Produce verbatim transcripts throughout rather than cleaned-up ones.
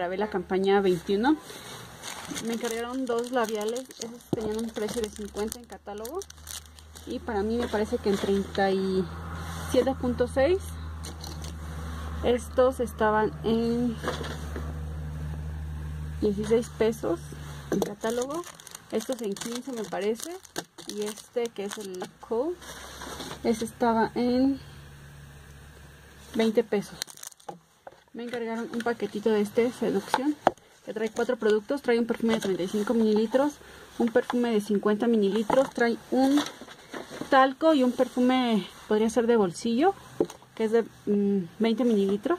Arabella campaña veintiuno. Me encargaron dos labiales, esos tenían un precio de cincuenta en catálogo. Y para mí me parece que en treinta y siete punto seis. Estos estaban en dieciséis pesos en catálogo. Estos en quince me parece. Y este que es el Cool, ese estaba en veinte pesos. Me encargaron un paquetito de este Seducción, que trae cuatro productos. Trae un perfume de treinta y cinco mililitros, un perfume de cincuenta mililitros, trae un talco y un perfume, podría ser de bolsillo, que es de mmm, veinte mililitros.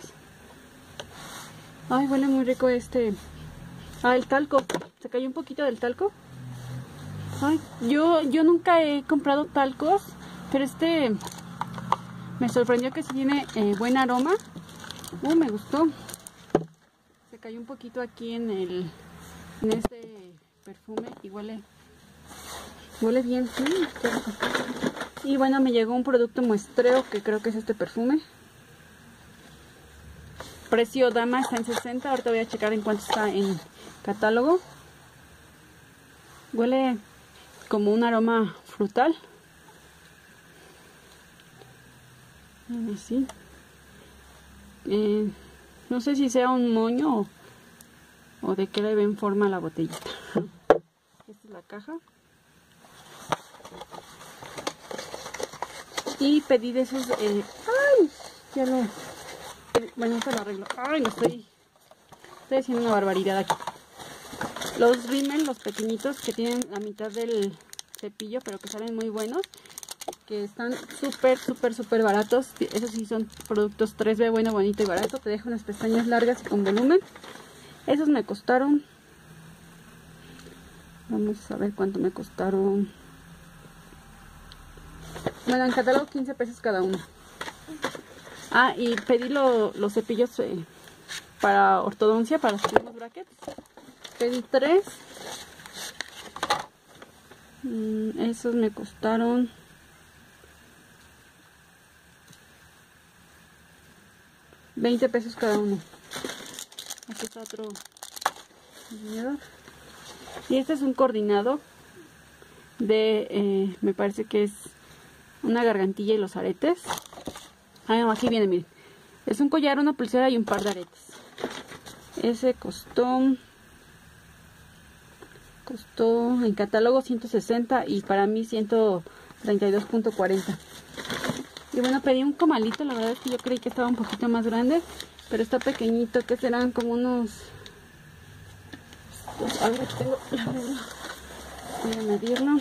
Ay, huele muy rico este. Ah, el talco. Se cayó un poquito del talco. Ay, yo, yo nunca he comprado talcos, pero este me sorprendió que sí tiene eh, buen aroma. Uh, me gustó. Se cayó un poquito aquí en el en este perfume y huele huele bien. Sí, qué rico. Y bueno, me llegó un producto muestreo que creo que es este perfume. Precio dama está en sesenta. Ahorita voy a checar en cuánto está en catálogo. Huele como un aroma frutal. Así. Eh, no sé si sea un moño o, o de qué le ven forma la botellita. Esta es la caja. Y pedí de esos. Eh, ¡Ay! Ya lo. Bueno, se lo arreglo. ¡Ay! No estoy. Estoy haciendo una barbaridad aquí. Los rímel, los pequeñitos que tienen la mitad del cepillo, pero que salen muy buenos. Que están súper, súper, súper baratos. Esos sí son productos tres B, bueno, bonito y barato. Te deja unas pestañas largas y con volumen. Esos me costaron. Vamos a ver cuánto me costaron. Bueno, en catálogo quince pesos cada uno. Ah, y pedí lo, los cepillos eh, para ortodoncia, para los mismos brackets. Pedí tres. Mm, esos me costaron veinte pesos cada uno. Aquí está otro diseñador. Y este es un coordinado de, eh, me parece que es una gargantilla y los aretes. Ah, no, aquí viene, miren. Es un collar, una pulsera y un par de aretes. Ese costó, costó en catálogo ciento sesenta y para mí ciento treinta y dos punto cuarenta. Y bueno, pedí un comalito, la verdad es que yo creí que estaba un poquito más grande, pero está pequeñito, que serán como unos... Pues, a ver, tengo la regla. Voy a medirlo.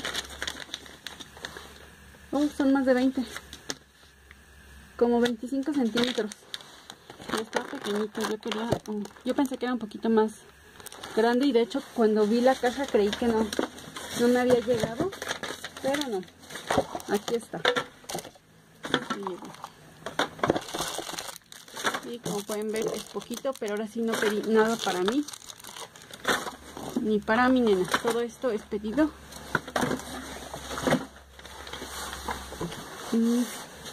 Oh, son más de veinte. Como veinticinco centímetros. Está pequeñito, yo quería... Oh, yo pensé que era un poquito más grande y de hecho cuando vi la caja creí que no, no me había llegado, pero no. Aquí está. Y como pueden ver es poquito, pero ahora sí no pedí nada para mí ni para mi nena. Todo esto es pedido. Y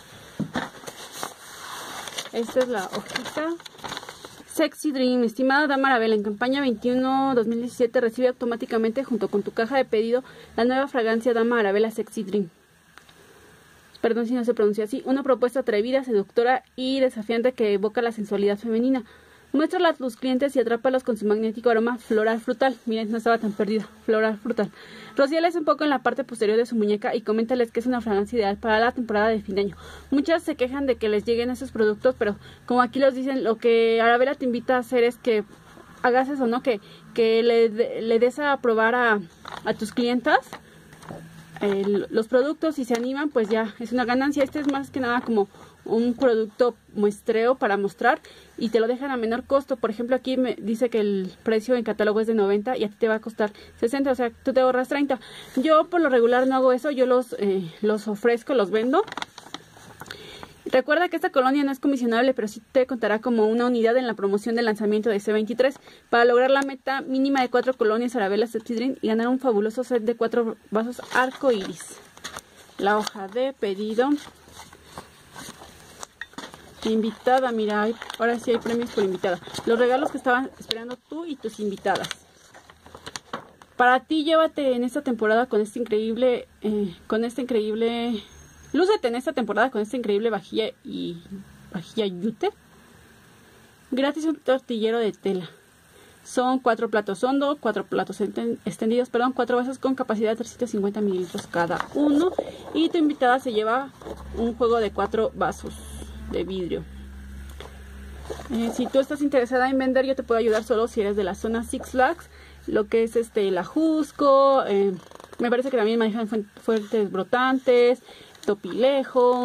esta es la hojita. Sexy Dream. Estimada dama Arabella, en campaña veintiuno dos mil diecisiete recibe automáticamente junto con tu caja de pedido la nueva fragancia Dama Arabella Sexy Dream. Perdón si no se pronuncia así. Una propuesta atrevida, seductora y desafiante que evoca la sensualidad femenina. Muéstrala a tus clientes y atrápalos con su magnético aroma floral frutal. Miren, no estaba tan perdida. Floral frutal. Rocíales un poco en la parte posterior de su muñeca y coméntales que es una fragancia ideal para la temporada de fin de año. Muchas se quejan de que les lleguen esos productos, pero como aquí los dicen, lo que Arabella te invita a hacer es que hagas eso, ¿no? Que, que le, le des a probar a, a tus clientas el, los productos y se animan, pues ya es una ganancia. Este es más que nada como un producto muestreo para mostrar y te lo dejan a menor costo. Por ejemplo, aquí me dice que el precio en catálogo es de noventa y a ti te va a costar sesenta, o sea, tú te ahorras treinta. Yo por lo regular no hago eso, yo los, eh, los ofrezco, los vendo. Recuerda que esta colonia no es comisionable, pero sí te contará como una unidad en la promoción del lanzamiento de C veintitrés para lograr la meta mínima de cuatro colonias Arabella Sexy Dream y ganar un fabuloso set de cuatro vasos arco iris. La hoja de pedido. Invitada, mira, hay, ahora sí hay premios por invitada. Los regalos que estaban esperando tú y tus invitadas. Para ti, llévate en esta temporada con este increíble, eh, con este increíble, lúcete en esta temporada con esta increíble vajilla y vajilla yute. Gratis un tortillero de tela. Son cuatro platos hondos, cuatro platos extendidos, perdón, cuatro vasos con capacidad de trescientos cincuenta mililitros cada uno. Y tu invitada se lleva un juego de cuatro vasos de vidrio. Eh, si tú estás interesada en vender, yo te puedo ayudar solo si eres de la zona Six Flags, lo que es este el Ajusco, eh, me parece que también manejan Fuertes Brotantes, Topilejo,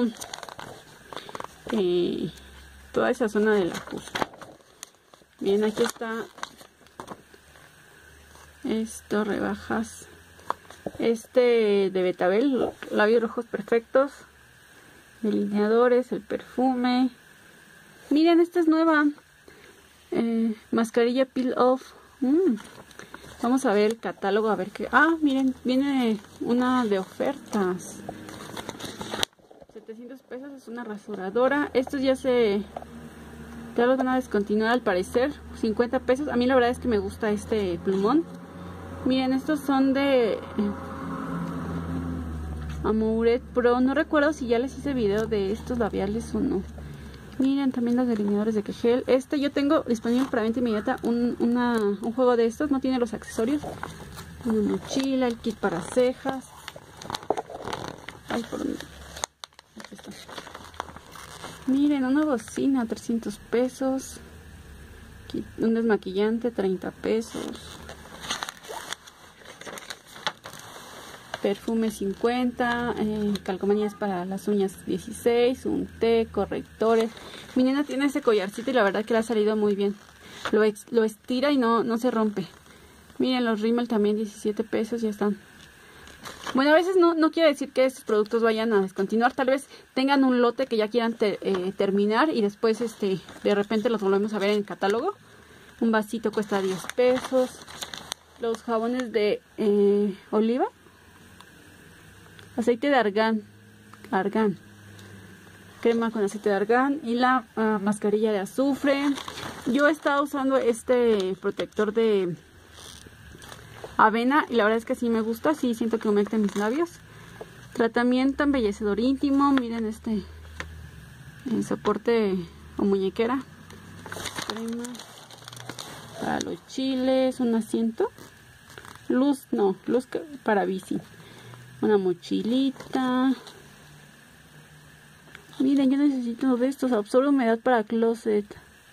eh, toda esa zona del Ajusco. Bien, aquí está esto, rebajas, este de Betabel, labios rojos perfectos, delineadores, el perfume. Miren, esta es nueva, eh, mascarilla peel off. mm. Vamos a ver el catálogo, a ver qué. Ah, miren, viene una de ofertas, setecientos pesos, es una rasuradora. Estos ya se ya los van a descontinuar al parecer, cincuenta pesos. A mí la verdad es que me gusta este plumón. Miren, estos son de eh, Amouret Pro. No recuerdo si ya les hice video de estos labiales o no. Miren, también los delineadores de Kegel. Este yo tengo disponible para venta inmediata un, una, un juego de estos. No tiene los accesorios. Una mochila, el kit para cejas. Ay, por dónde. Aquí está. Miren, una bocina, trescientos pesos. Un desmaquillante, treinta pesos. Perfume cincuenta, eh, calcomanías para las uñas dieciséis, un té, correctores. Mi nena tiene ese collarcito y la verdad que le ha salido muy bien. Lo, ex, lo estira y no, no se rompe. Miren, los rímel también diecisiete pesos, ya están. Bueno, a veces no, no quiere decir que estos productos vayan a descontinuar. Tal vez tengan un lote que ya quieran ter, eh, terminar y después este de repente los volvemos a ver en el catálogo. Un vasito cuesta diez pesos. Los jabones de eh, oliva. Aceite de argán, argán, crema con aceite de argán y la uh, mascarilla de azufre. Yo he estado usando este protector de avena y la verdad es que sí me gusta, sí siento que humecta mis labios. Tratamiento embellecedor íntimo, miren este el soporte o muñequera. Crema para los chiles, un asiento, luz, no, luz para bici. Una mochilita. Miren, yo necesito de estos. Absorbe humedad para closet.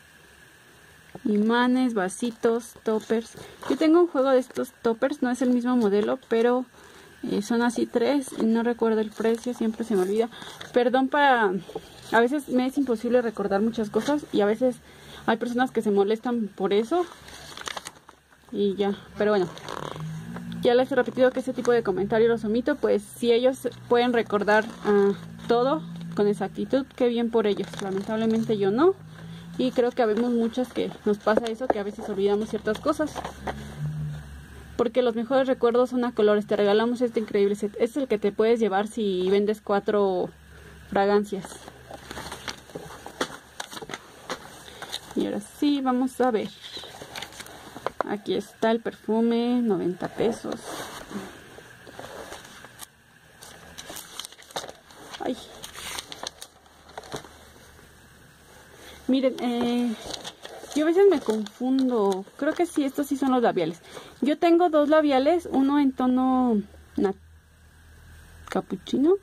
Imanes, vasitos, toppers. Yo tengo un juego de estos toppers. No es el mismo modelo, pero eh, son así tres. Y no recuerdo el precio. Siempre se me olvida. Perdón para... A veces me es imposible recordar muchas cosas. Y a veces hay personas que se molestan por eso. Y ya. Pero bueno. Ya les he repetido que este tipo de comentarios los omito, pues si ellos pueden recordar uh, todo con exactitud, qué bien por ellos. Lamentablemente yo no, y creo que habemos muchas que nos pasa eso, que a veces olvidamos ciertas cosas. Porque los mejores recuerdos son a colores. Te regalamos este increíble set. Este es el que te puedes llevar si vendes cuatro fragancias. Y ahora sí, vamos a ver. Aquí está el perfume, noventa pesos. Ay. Miren, eh, yo a veces me confundo. Creo que sí, estos sí son los labiales. Yo tengo dos labiales, uno en tono capuchino.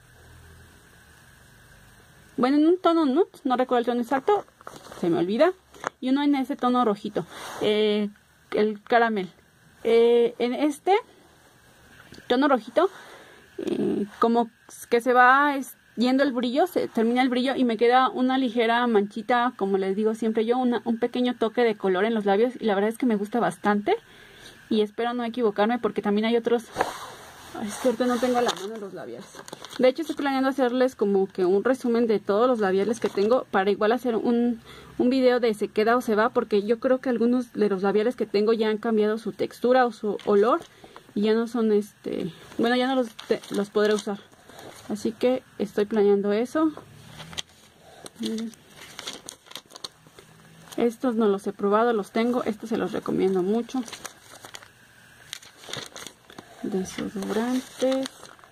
Bueno, en un tono nude, no recuerdo el tono exacto, se me olvida. Y uno en ese tono rojito. Eh... el caramel. Eh, en este tono rojito, eh, como que se va yendo el brillo, se termina el brillo y me queda una ligera manchita, como les digo siempre yo, una, un pequeño toque de color en los labios, y la verdad es que me gusta bastante y espero no equivocarme porque también hay otros. Ay, suerte, no tengo a la mano los labiales. De hecho estoy planeando hacerles como que un resumen de todos los labiales que tengo, para igual hacer un, un video de se queda o se va, porque yo creo que algunos de los labiales que tengo ya han cambiado su textura o su olor y ya no son este, bueno, ya no los, te, los podré usar. Así que estoy planeando eso. Miren. Estos no los he probado, los tengo. Estos se los recomiendo mucho. Desodorantes.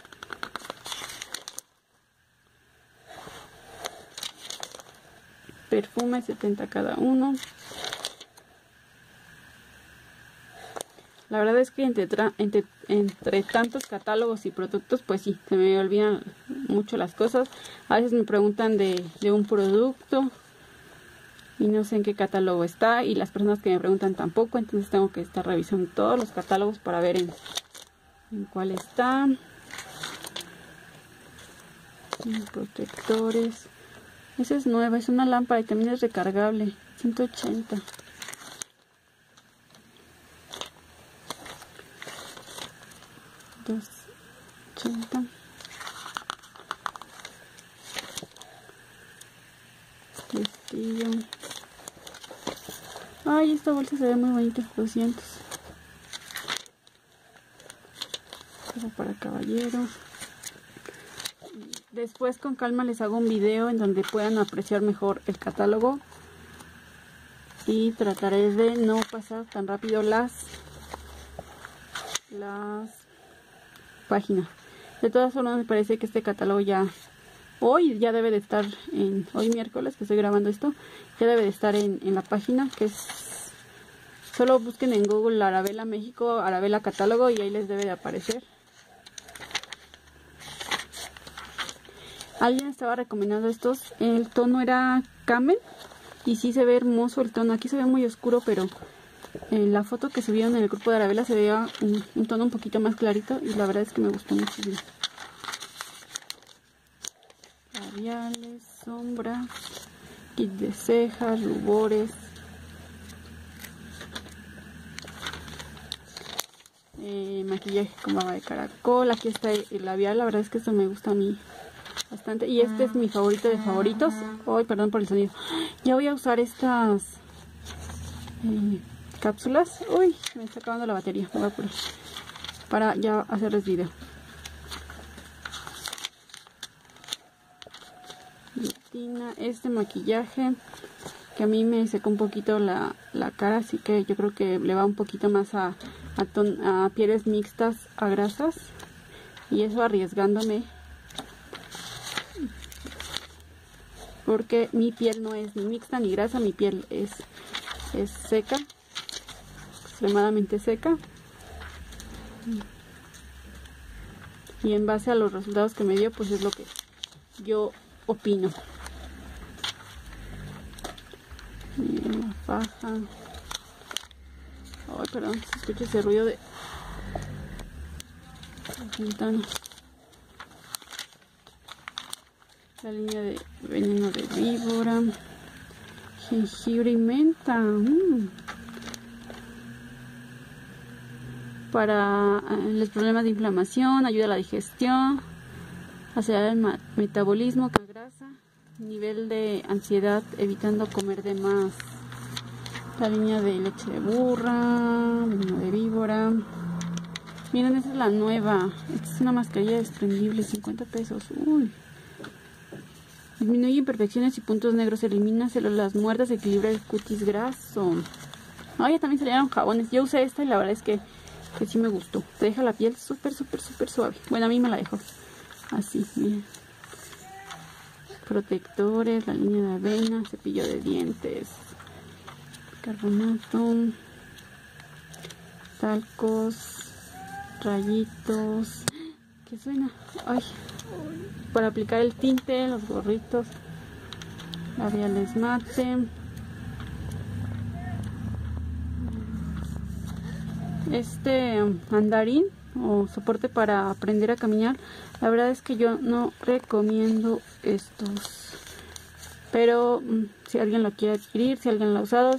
Perfume, setenta cada uno. La verdad es que entre, entre, entre tantos catálogos y productos, pues sí, se me olvidan mucho las cosas. A veces me preguntan de, de un producto y no sé en qué catálogo está, y las personas que me preguntan tampoco, entonces tengo que estar revisando todos los catálogos para ver en, en cuál está. Protectores. Esa es nueva, es una lámpara y también es recargable, ciento ochenta. doscientos ochenta. Vestido. Ay, esta bolsa se ve muy bonita, doscientos. Pero para caballero. Después con calma les hago un video en donde puedan apreciar mejor el catálogo. Y trataré de no pasar tan rápido las, las páginas. De todas formas me parece que este catálogo ya... Hoy ya debe de estar en... Hoy miércoles que estoy grabando esto. Ya debe de estar en, en la página, que es... Solo busquen en Google Arabella México, Arabella Catálogo, y ahí les debe de aparecer. Alguien estaba recomendando estos. El tono era Camel. Y sí se ve hermoso el tono. Aquí se ve muy oscuro, pero en la foto que subieron en el grupo de Arabella se veía un, un tono un poquito más clarito. Y la verdad es que me gustó muchísimo. Labiales, sombra, kit de cejas, rubores. Eh, maquillaje con baba de caracol. Aquí está el labial. La verdad es que esto me gusta a mí bastante. Y este es mi favorito de favoritos. Ay, perdón por el sonido. Ya voy a usar estas eh, cápsulas. Uy, me está acabando la batería. Me voy a apurar para ya hacerles video. Este maquillaje que a mí me secó un poquito la, la cara, así que yo creo que le va un poquito más a, a, ton, a pieles mixtas a grasas, y eso arriesgándome porque mi piel no es ni mixta ni grasa, mi piel es, es seca, extremadamente seca, y en base a los resultados que me dio, pues es lo que yo opino. La faja. Ay, perdón, se escucha ese ruido de la ventana. La línea de veneno de víbora, jengibre y menta. Mm. Para eh, los problemas de inflamación, ayuda a la digestión, acelerar el metabolismo con grasa, nivel de ansiedad, evitando comer de más. La línea de leche de burra, veneno de víbora. Miren, esta es la nueva. Esta es una mascarilla desprendible, cincuenta pesos. Uy. Disminuye imperfecciones y puntos negros, elimina células muertas, equilibra el cutis graso. Ay, también salieron jabones. Yo usé esta y la verdad es que, que sí me gustó. Te deja la piel súper, súper, súper suave. Bueno, a mí me la dejó así, miren. Protectores, la línea de avena, cepillo de dientes, carbonato, talcos, rayitos. ¿Qué suena? Ay, para aplicar el tinte, los gorritos, labiales mate, este mandarín o soporte para aprender a caminar. La verdad es que yo no recomiendo estos, pero mmm, si alguien lo quiere adquirir, si alguien lo ha usado.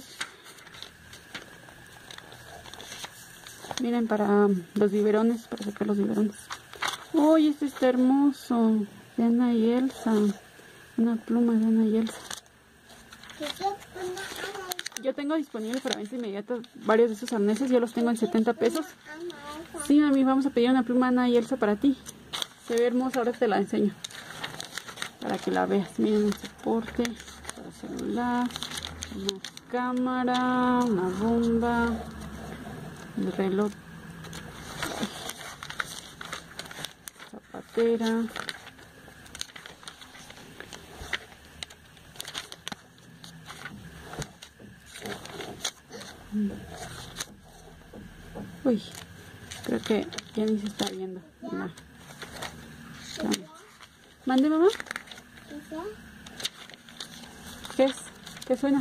Miren, para los biberones, para sacar los biberones. Uy, este está hermoso, de Ana y Elsa. Una pluma de Ana y Elsa. Yo tengo disponible para venta inmediata varios de esos arneses. Yo los tengo en setenta pesos. Sí, mami, vamos a pedir una pluma Ana y Elsa para ti. Se ve hermosa, ahora te la enseño para que la veas. Miren, un soporte para celular. cámara, una bomba, el reloj, zapatera, uy, creo que ya ni se está viendo. No. ¿Mande, mamá? ¿Qué es? ¿Qué suena?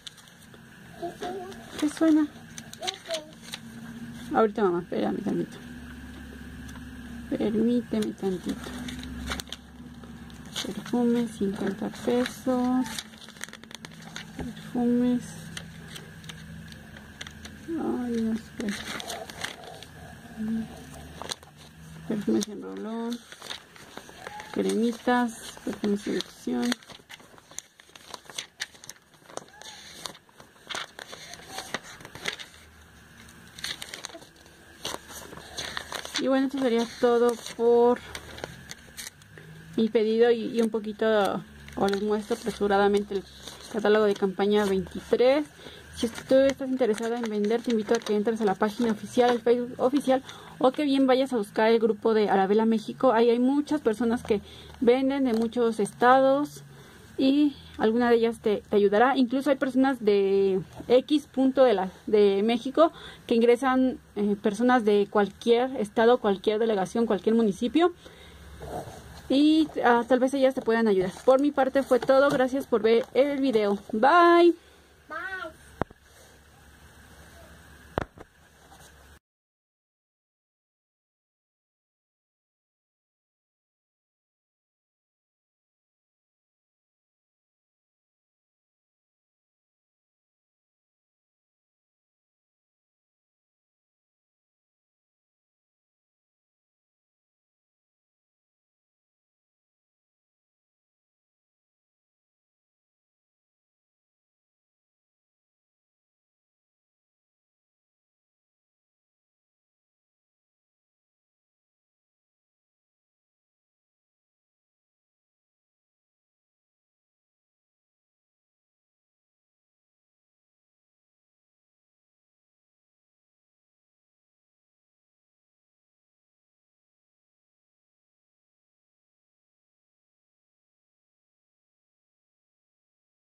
¿Qué suena? Ahorita, mamá, espérame tantito. Permíteme tantito. Perfumes, cincuenta pesos. Perfumes. Ay, no sé. Perfumes en rolón. Cremitas. Perfumes de selección. Y bueno, esto sería todo por mi pedido y, y un poquito, o les muestro apresuradamente el catálogo de campaña veintitrés. Si tú estás interesada en vender, te invito a que entres a la página oficial, el Facebook oficial, o que bien vayas a buscar el grupo de Arabela México. Ahí hay muchas personas que venden de muchos estados y alguna de ellas te, te ayudará. Incluso hay personas de X punto de, la, de México que ingresan, eh, personas de cualquier estado, cualquier delegación, cualquier municipio. Y uh, tal vez ellas te puedan ayudar. Por mi parte fue todo. Gracias por ver el video. Bye.